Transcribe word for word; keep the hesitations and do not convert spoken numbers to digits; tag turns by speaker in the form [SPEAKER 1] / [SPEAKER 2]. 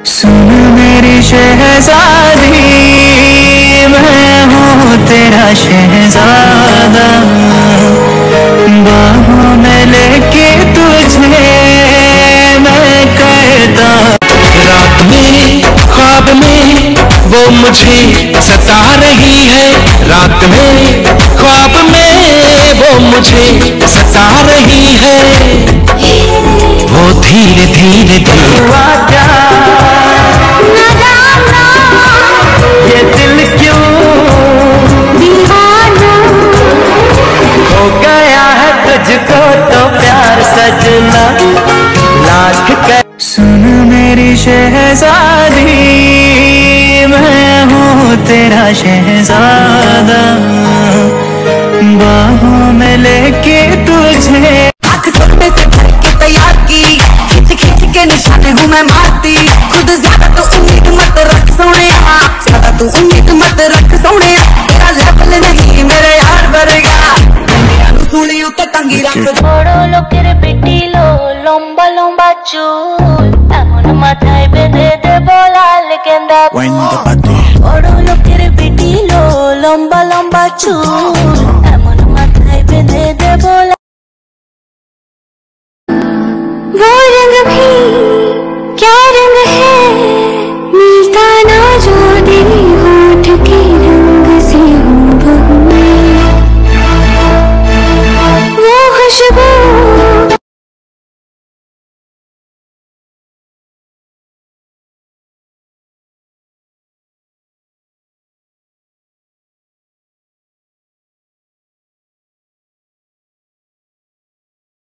[SPEAKER 1] सुन मेरी शहजादी, मैं हूँ तेरा शहजादा, बाहों में लेके तुझे मैं करता।
[SPEAKER 2] रात में ख्वाब में वो मुझे सता रही है, रात में ख्वाब में वो मुझे सता रही है, वो धीरे धीरे धीरे
[SPEAKER 1] क्या ये दिल क्यों दीवाना हो गया है तुझको तो प्यार सजना लाख कर। सुन मेरी शहजादी, मैं हूँ तेरा शहजादा, बाहों में लेके तुझे
[SPEAKER 3] हाथ छोटे से भर के तैयार की, खींच खींच के निशाने हूँ मैं मारती। खुद ज्यादा तो उम्मीद मत रख सोने, ज्यादा तो उम्मीद मत रख सोने, तेरा लेवल नहीं मेरे यार वर्गा, सुनी उतर टंगी रख।
[SPEAKER 4] বড় লোকের পিটিলো লম্বা লম্বা চুল, এমন মাথায় বেঁধে দেব লাল গেন্দা ফুল। বড় লোকের পিটিলো লম্বা লম্বা চুল, এমন মাথায় বেঁধে দেব।
[SPEAKER 5] वो रंग भी क्या रंग है, मिलता ना जो दिल होठ के रंग से हूँ बहू, वो खुशबू